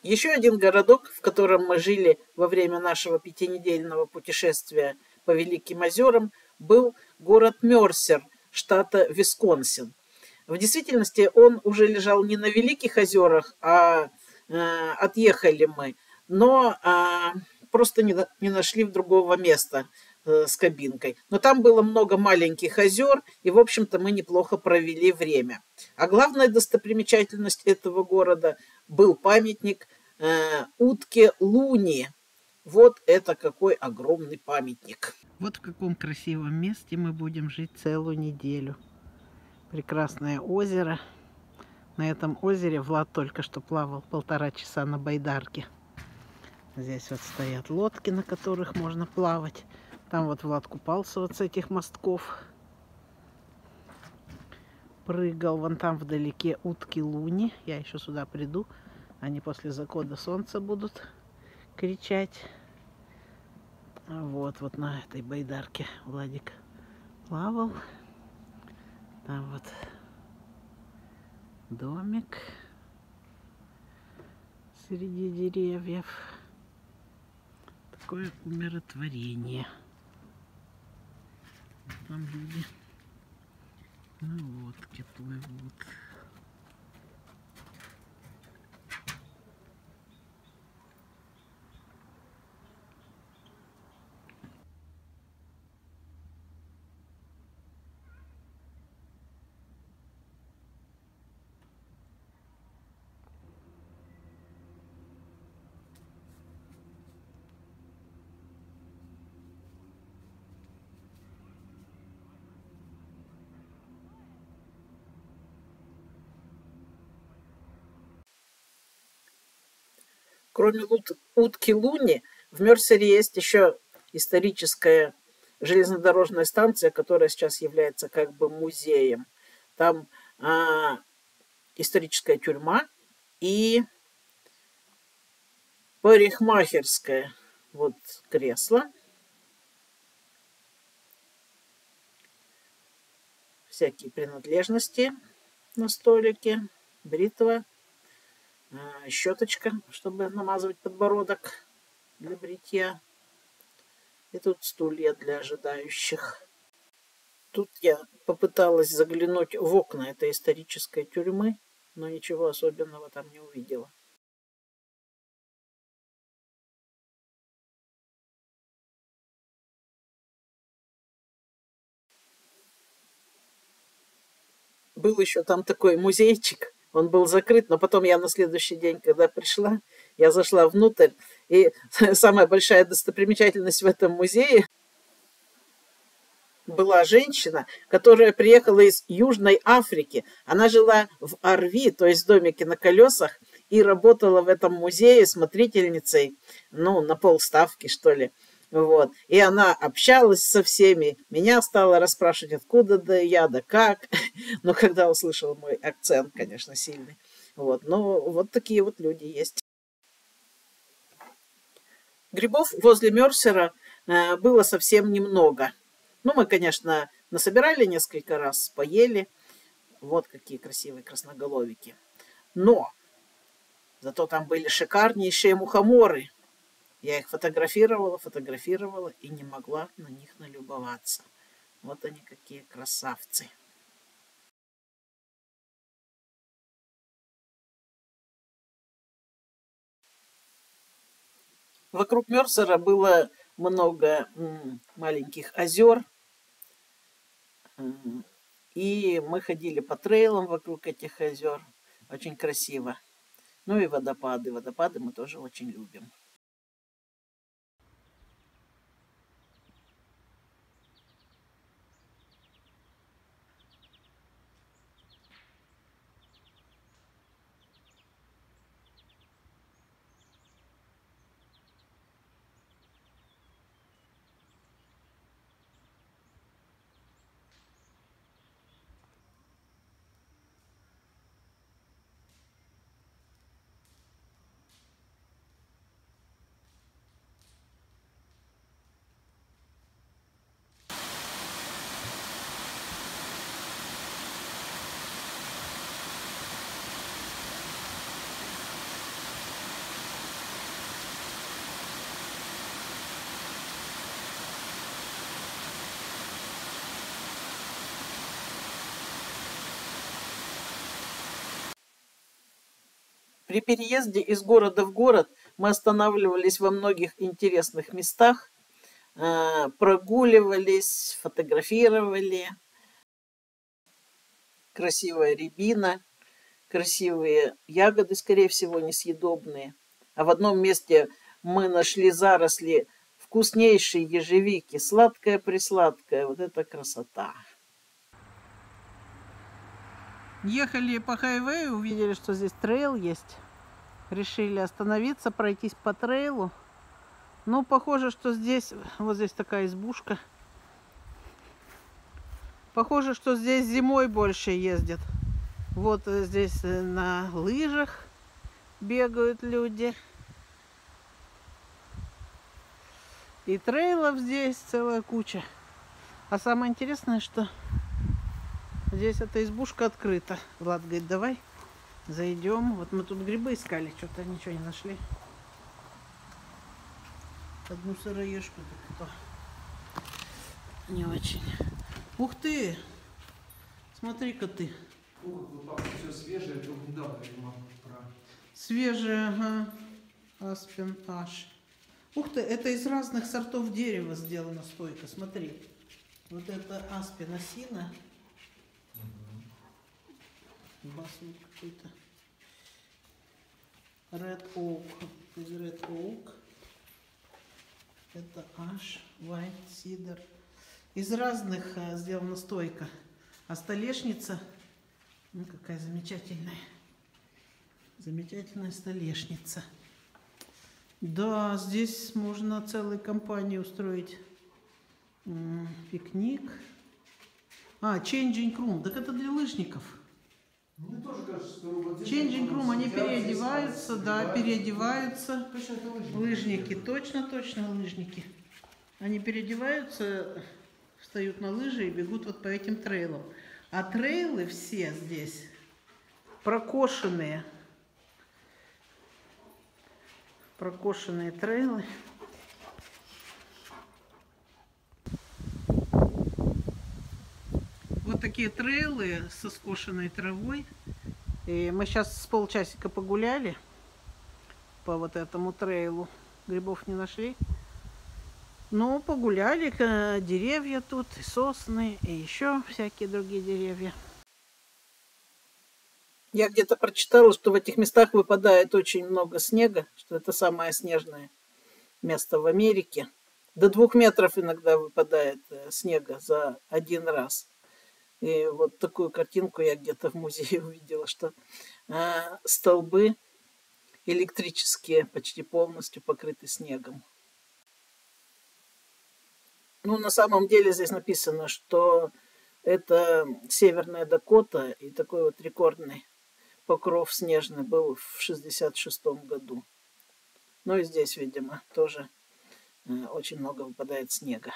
Еще один городок, в котором мы жили во время нашего 5-недельного путешествия по Великим озерам, был город Мерсер, штата Висконсин. В действительности он уже лежал не на Великих озерах, а отъехали мы, но просто не нашли другого места с кабинкой. Но там было много маленьких озер, и, в общем-то, мы неплохо провели время. А главная достопримечательность этого города был памятник утке Луни. Вот это какой огромный памятник. Вот в каком красивом месте мы будем жить целую неделю. Прекрасное озеро. На этом озере Влад только что плавал 1,5 часа на байдарке. Здесь вот стоят лодки, на которых можно плавать. Там вот Влад купался вот с этих мостков. Прыгал. Вон там вдалеке утки Луни. Я еще сюда приду. Они после захода солнца будут кричать. Вот на этой байдарке Владик плавал. Там вот домик среди деревьев. Такое умиротворение. Там люди на лодке плывут. Кроме утки Луни, в Мерсере есть еще историческая железнодорожная станция, которая сейчас является как бы музеем. Там историческая тюрьма и парикмахерское. Вот кресло. Всякие принадлежности на столике. Бритва. Щеточка, чтобы намазывать подбородок для бритья. И тут стулья для ожидающих. Тут я попыталась заглянуть в окна этой исторической тюрьмы, но ничего особенного там не увидела. Был еще там такой музейчик. Он был закрыт, но потом я на следующий день, когда пришла, я зашла внутрь, и самая большая достопримечательность в этом музее была женщина, которая приехала из Южной Африки. Она жила в Арви, то есть в домике на колесах, и работала в этом музее смотрительницей, ну, на полставки, что ли. Вот. И она общалась со всеми. Меня стала расспрашивать, откуда да я, да как. Но когда услышала мой акцент, конечно, сильный. Вот. Но вот такие вот люди есть. Грибов возле Мерсера было совсем немного. Ну, мы, конечно, насобирали несколько раз, поели. Вот какие красивые красноголовики. Но зато там были шикарнейшие мухоморы. Я их фотографировала и не могла на них налюбоваться. Вот они какие красавцы. Вокруг Мерсера было много маленьких озер. И мы ходили по трейлам вокруг этих озер. Очень красиво. Ну и водопады. Водопады мы тоже очень любим. При переезде из города в город мы останавливались во многих интересных местах, прогуливались, фотографировали. Красивая рябина, красивые ягоды, скорее всего, несъедобные. А в одном месте мы нашли заросли вкуснейшей ежевики, сладкая-присладкая. Вот это красота. Ехали по хайвею, увидели, что здесь трейл есть. Решили остановиться, пройтись по трейлу. Ну, похоже, что здесь, вот здесь такая избушка. Похоже, что здесь зимой больше ездят. Вот здесь на лыжах бегают люди. И трейлов здесь целая куча. А самое интересное, что здесь эта избушка открыта. Влад говорит, давай зайдем. Вот мы тут грибы искали, что-то ничего не нашли. Одну сыроежку так то не очень. Ух ты! Смотри-ка ты. Вот так все свежее, это недавно, видимо, про... Свежее, ага. Аспен аш. Ух ты, это из разных сортов дерева сделана стойка. Смотри. Вот это аспен осина. Басу какой-то. Red Oak. Из Red Oak. Это аш, White Cedar. Из разных сделана стойка. А столешница, ну какая замечательная. Замечательная столешница. Да, здесь можно целой компании устроить пикник. А, changing room. Так это для лыжников. Мне тоже кажется, что вот здесь... Changing room, они переодеваются, да, переодеваются. Точно это лыжники. Лыжники, точно лыжники. Они переодеваются, встают на лыжи и бегут вот по этим трейлам. А трейлы все здесь прокошенные. Прокошенные трейлы. Вот такие трейлы со скошенной травой. И мы сейчас с полчасика погуляли по вот этому трейлу. Грибов не нашли. Ну, погуляли, деревья тут, и сосны, и еще всякие другие деревья. Я где-то прочитала, что в этих местах выпадает очень много снега, что это самое снежное место в Америке. До 2 метров иногда выпадает снега за один раз. И вот такую картинку я где-то в музее увидела, что столбы электрические почти полностью покрыты снегом. Ну, на самом деле здесь написано, что это Северная Дакота, и такой вот рекордный покров снежный был в 1966 году. Ну и здесь, видимо, тоже очень много выпадает снега.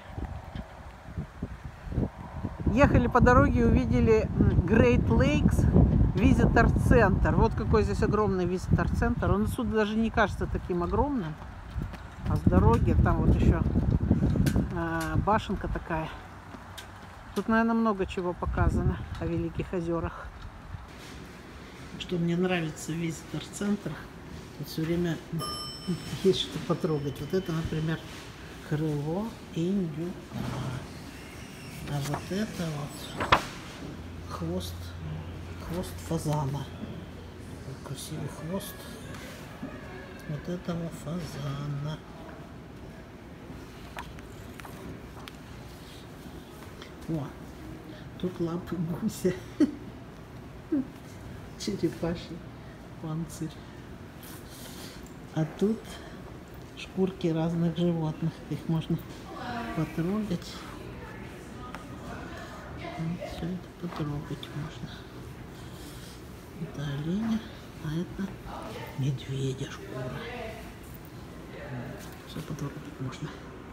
Ехали по дороге и увидели Great Lakes Visitor Center. Вот какой здесь огромный Visitor Center. Он отсюда даже не кажется таким огромным. А с дороги там вот еще башенка такая. Тут, наверное, много чего показано о Великих озерах. Что мне нравится в Visitor-центрах, тут все время есть что потрогать. Вот это, например, крыло индюка. А вот это вот хвост фазана. Вот красивый хвост вот этого фазана. О, тут лапы гуся. Черепаший панцирь. А тут шкурки разных животных. Их можно потрогать. Вот все это потрогать можно. Это оленя, а это медведя шкура. Все потрогать можно.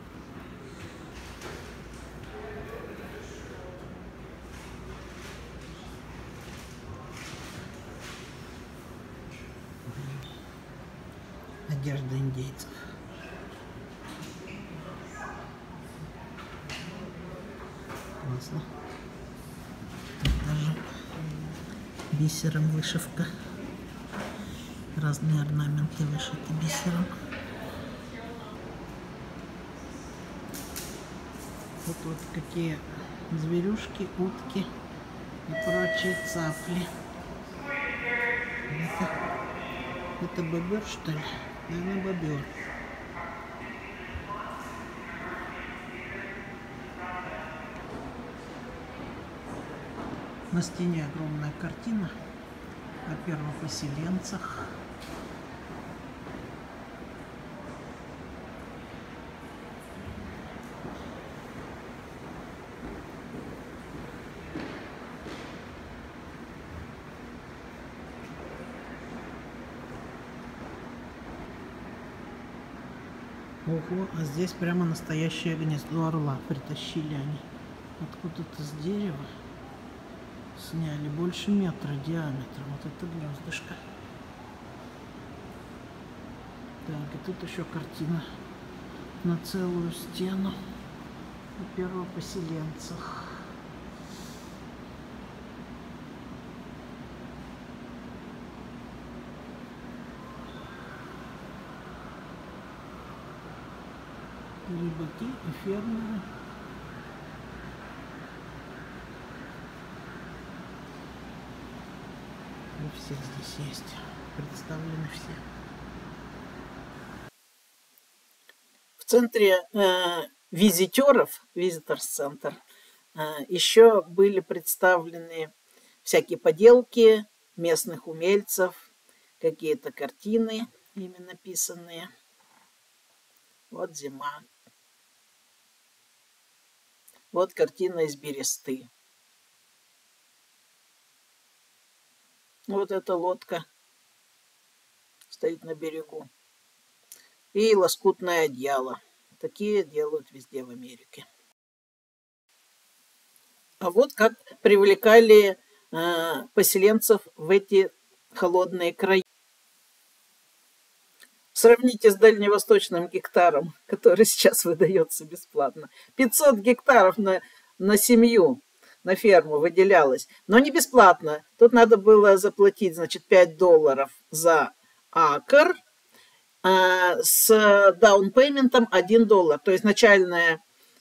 Одежда индейцев. Классно. Тут даже бисером вышивка. разные орнаменты вышиты бисером. Вот какие зверюшки, утки и прочие цапли. Это бобер, что ли? Наверное, бобер. На стене огромная картина о первопоселенцах. Ого, а здесь прямо настоящее гнездо орла притащили они. Откуда-то с дерева сняли, больше метра диаметром. Вот это гнездышко. Так, и тут еще картина на целую стену о первопоселенцах. Рыбаки и фермеры. И все здесь есть. Представлены все. В центре визитеров, визиторс-центр, еще были представлены всякие поделки местных умельцев, какие-то картины ими написанные. Вот зима. Вот картина из бересты. Вот эта лодка стоит на берегу. И лоскутное одеяло. Такие делают везде в Америке. А вот как привлекали поселенцев в эти холодные края. Сравните с дальневосточным гектаром, который сейчас выдается бесплатно. 500 гектаров на семью, на ферму выделялось. Но не бесплатно. Тут надо было заплатить, значит, $5 за акр с даунпейментом $1. То есть начальный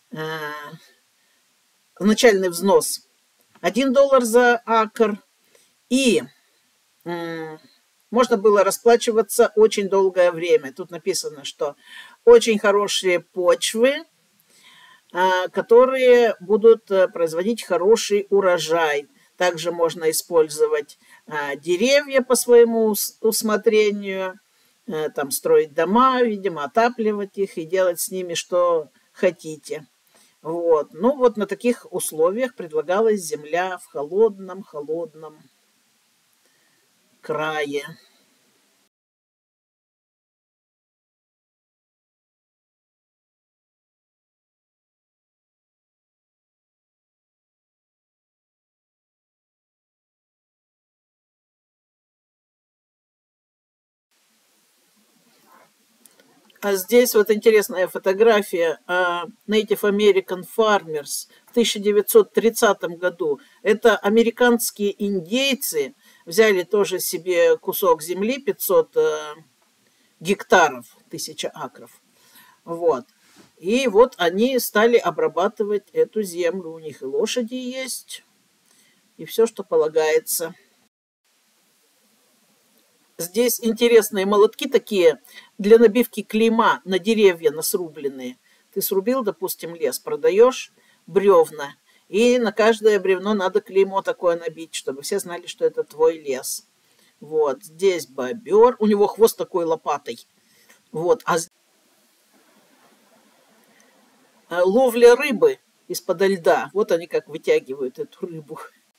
взнос $1 за акр. И можно было расплачиваться очень долгое время. Тут написано, что очень хорошие почвы, которые будут производить хороший урожай. Также можно использовать деревья по своему усмотрению, там строить дома, видимо, отапливать их и делать с ними что хотите. Вот. Ну вот на таких условиях предлагалась земля в холодном крае. А здесь вот интересная фотография Native American Farmers в 1930 году. Это американские индейцы взяли тоже себе кусок земли, 500 гектаров, 1000 акров. Вот. И вот они стали обрабатывать эту землю. У них и лошади есть, и все, что полагается. Здесь интересные молотки такие для набивки клейма на деревья, на срубленные. Ты срубил, допустим, лес, продаешь бревна, и на каждое бревно надо клеймо такое набить, чтобы все знали, что это твой лес. Вот, здесь бобер, у него хвост такой лопатой. Вот, ловля рыбы из-под льда. Вот они как вытягивают эту рыбу.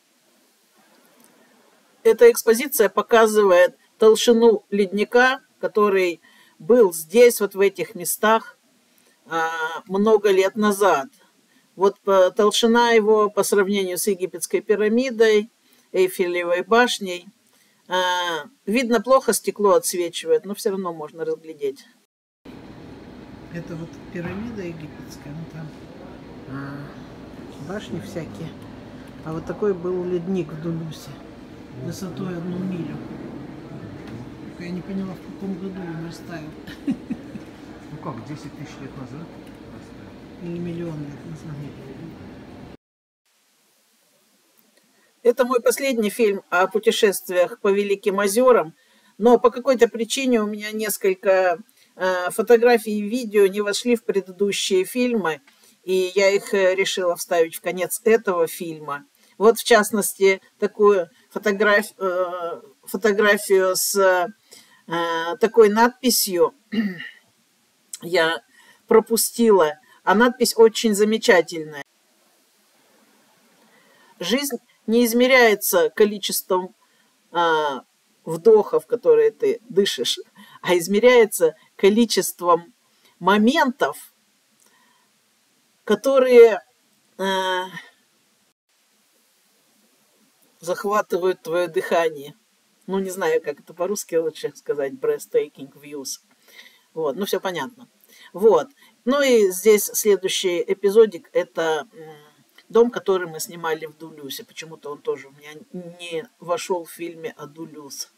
Эта экспозиция показывает толщину ледника, который был здесь, вот в этих местах, много лет назад. Вот толщина его по сравнению с египетской пирамидой, Эйфелевой башней. Видно плохо, стекло отсвечивает, но все равно можно разглядеть. Это вот пирамида египетская, ну там башни всякие. А вот такой был ледник в Дулюсе, высотой 1 милю. Только я не поняла, в каком году он растаял. Ну как, 10 тысяч лет назад? Или миллион лет назад. Это мой последний фильм о путешествиях по Великим озерам, но по какой-то причине у меня несколько фотографий и видео не вошли в предыдущие фильмы, и я их решила вставить в конец этого фильма. Вот, в частности, такую фотографию с такой надписью я пропустила, а надпись очень замечательная. Жизнь не измеряется количеством вдохов, которые ты дышишь, а измеряется количеством моментов, которые захватывают твое дыхание. Ну, не знаю, как это по-русски лучше сказать, breathtaking views. Вот, ну, все понятно. Вот. Ну и здесь следующий эпизодик, это дом, который мы снимали в Дулюсе. Почему-то он тоже у меня не вошел в фильме о Дулюс.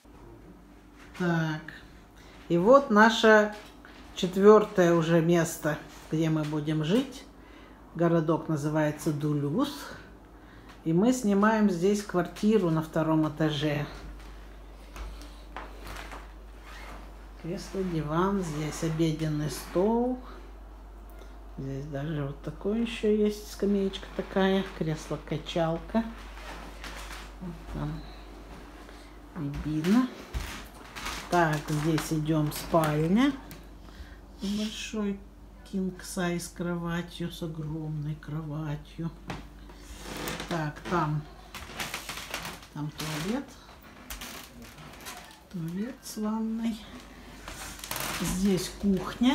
Так. И вот наше 4-е уже место, где мы будем жить. Городок называется Дулюс. И мы снимаем здесь квартиру на 2-м этаже. Кресло, диван, здесь обеденный стол. Здесь даже вот такой еще есть скамеечка такая. Кресло-качалка. Вот там рябина. Так, здесь идем спальня. С большой кинг-сайз кроватью, с огромной кроватью. Так, там туалет. Туалет с ванной. Здесь кухня.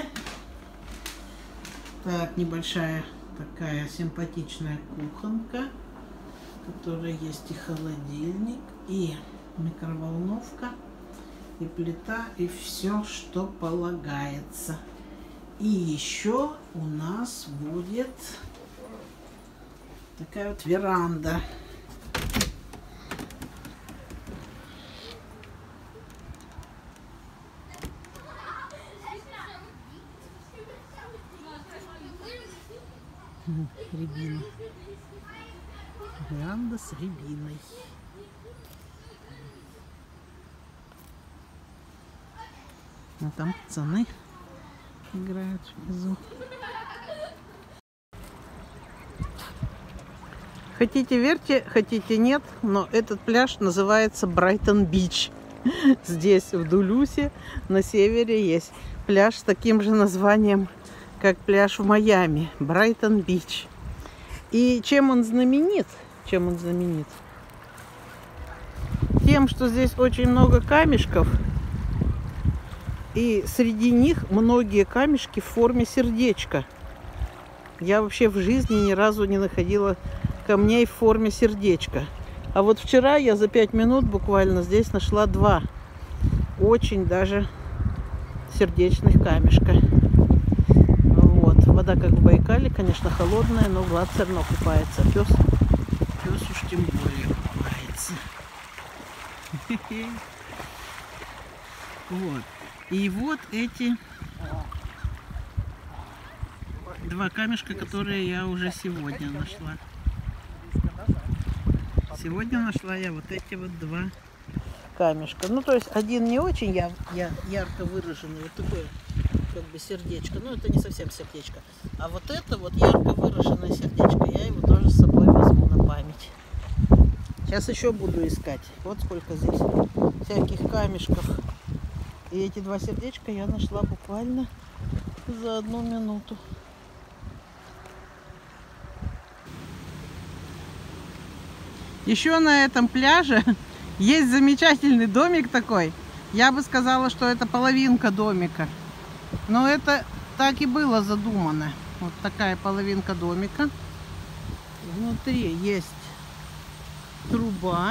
Так, небольшая такая симпатичная кухонка, в которой есть и холодильник, и микроволновка, и плита, и все, что полагается. И еще у нас будет такая вот веранда. Рябина. Веранда с рябиной. А там пацаны играют внизу. Хотите верьте, хотите нет, но этот пляж называется Брайтон-Бич. Здесь, в Дулюсе, на севере, есть пляж с таким же названием, как пляж в Майами, Брайтон-Бич. И чем он знаменит? Чем он знаменит? Тем, что здесь очень много камешков, и среди них многие камешки в форме сердечка. Я вообще в жизни ни разу не находила камней в форме сердечка. А вот вчера я за 5 минут буквально здесь нашла 2 очень даже сердечных камешка. Вот. Вода как в Байкале, конечно, холодная, но Влад все равно купается. Пес уж тем более купается. Вот. И вот эти 2 камешка, которые я уже сегодня нашла. Сегодня нашла я вот эти вот 2 камешка. Ну, то есть один не очень ярко выраженный, вот такое как бы сердечко. Ну, это не совсем сердечко. А вот это вот ярко выраженное сердечко, я его тоже с собой возьму на память. Сейчас еще буду искать. Вот сколько здесь всяких камешков. И эти 2 сердечка я нашла буквально за 1 минуту. Еще на этом пляже есть замечательный домик такой. Я бы сказала, что это половинка домика. Но это так и было задумано. Вот такая половинка домика. Внутри есть труба.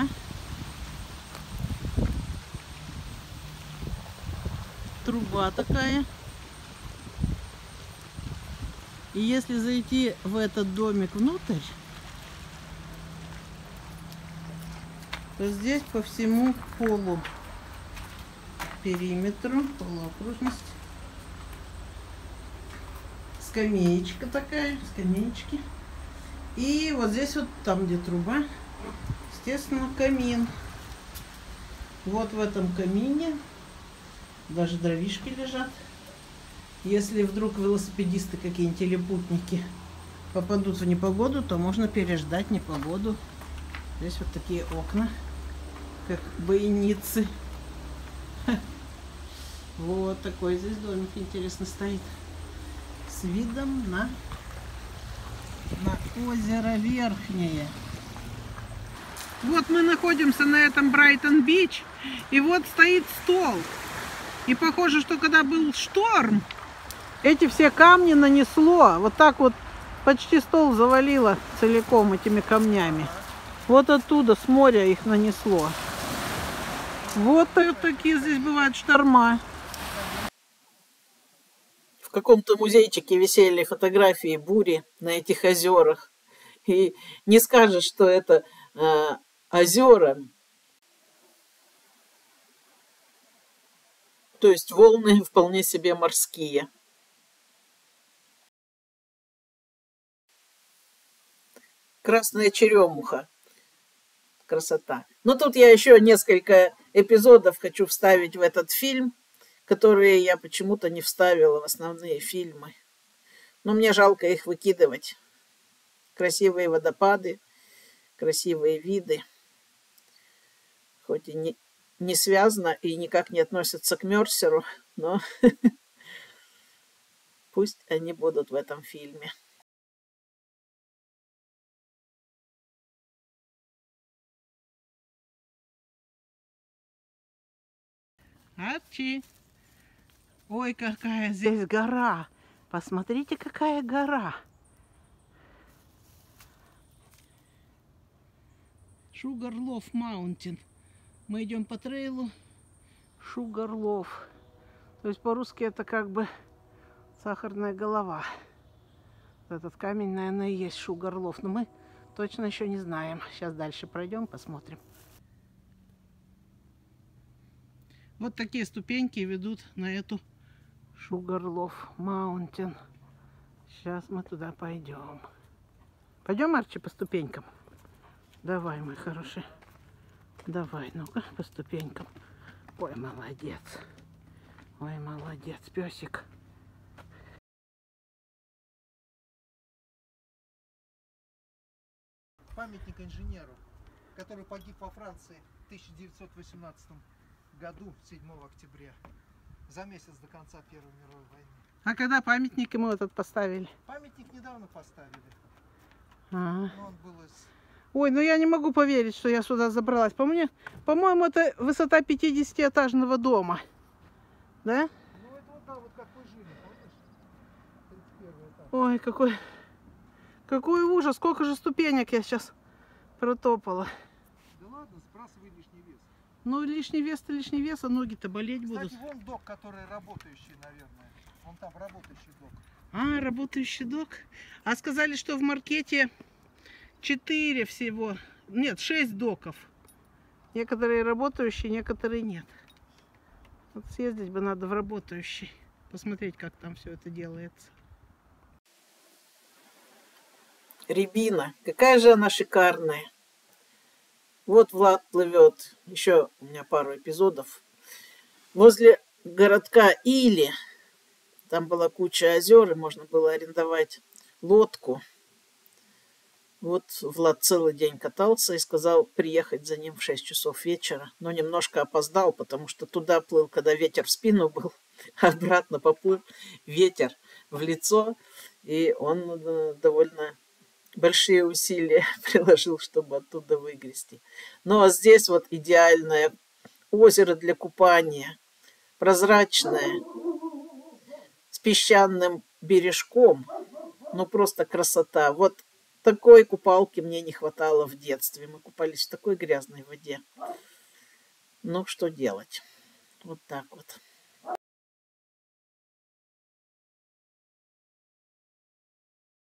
Труба такая. И если зайти в этот домик внутрь, то здесь по всему полу периметру, полуокружность. Скамеечка такая, скамеечки. И вот здесь вот, там где труба, естественно, камин. Вот в этом камине даже дровишки лежат. Если вдруг велосипедисты какие-нибудь или путники попадут в непогоду, то можно переждать непогоду. Здесь вот такие окна, как бойницы. Вот такой здесь домик интересно стоит. С видом на озеро Верхнее. Вот мы находимся на этом Брайтон-Бич. И вот стоит стол. И похоже, что когда был шторм, эти все камни нанесло. Вот так вот почти стол завалило целиком этими камнями. Вот оттуда, с моря их нанесло. Вот такие здесь бывают шторма. В каком-то музейчике висели фотографии бури на этих озерах. И не скажешь, что это озера. То есть волны вполне себе морские. Красная черемуха. Красота. Но тут я еще несколько эпизодов хочу вставить в этот фильм, которые я почему-то не вставила в основные фильмы. Но мне жалко их выкидывать. Красивые водопады, красивые виды. Хоть и не связано и никак не относятся к Мерсеру, но пусть они будут в этом фильме. Арчи! Ой, какая здесь гора! Посмотрите, какая гора! Шугарлов Маунтин. Мы идем по трейлу Шугарлов. То есть по-русски это как бы сахарная голова. Этот камень, наверное, и есть Шугарлов. Но мы точно еще не знаем. Сейчас дальше пройдем, посмотрим. Вот такие ступеньки ведут на эту Шугарлов Маунтин. Сейчас мы туда пойдем. Пойдем, Арчи, по ступенькам? Давай, мой хороший. Давай, ну-ка, по ступенькам. Ой, молодец. Ой, молодец, песик. Памятник инженеру, который погиб во Франции в 1918 году, 7 октября, за месяц до конца Первой мировой войны. А когда памятник ему этот поставили? Памятник недавно поставили. А-а. Но он был из... Ой, ну я не могу поверить, что я сюда забралась. По-моему, это высота 50-этажного дома. Да? Ну это вот, да, вот как вы жили, помнишь? 31 этаж. Ой, какой ужас. Сколько же ступенек я сейчас протопала. Да ладно, сбрасывай лишний вес. Ну, лишний вес, а ноги-то болеть будут. Кстати, вон док, который работающий, наверное. Вон там работающий док. А, работающий док. А сказали, что в маркете 4 всего. Нет, 6 доков. Некоторые работающие, некоторые нет. Вот съездить бы надо в работающий. Посмотреть, как там все это делается. Рябина. Какая же она шикарная. Вот Влад плывет. Еще у меня пару эпизодов. Возле городка Или. Там была куча озер, и можно было арендовать лодку. Вот Влад целый день катался и сказал приехать за ним в 6 часов вечера. Но немножко опоздал, потому что туда плыл, когда ветер в спину был, а обратно поплыл ветер в лицо. И он довольно большие усилия приложил, чтобы оттуда выгрести. Ну а здесь вот идеальное озеро для купания. Прозрачное, с песчаным бережком. Ну просто красота. Вот такой купалки мне не хватало в детстве. Мы купались в такой грязной воде. Ну, что делать? Вот так вот.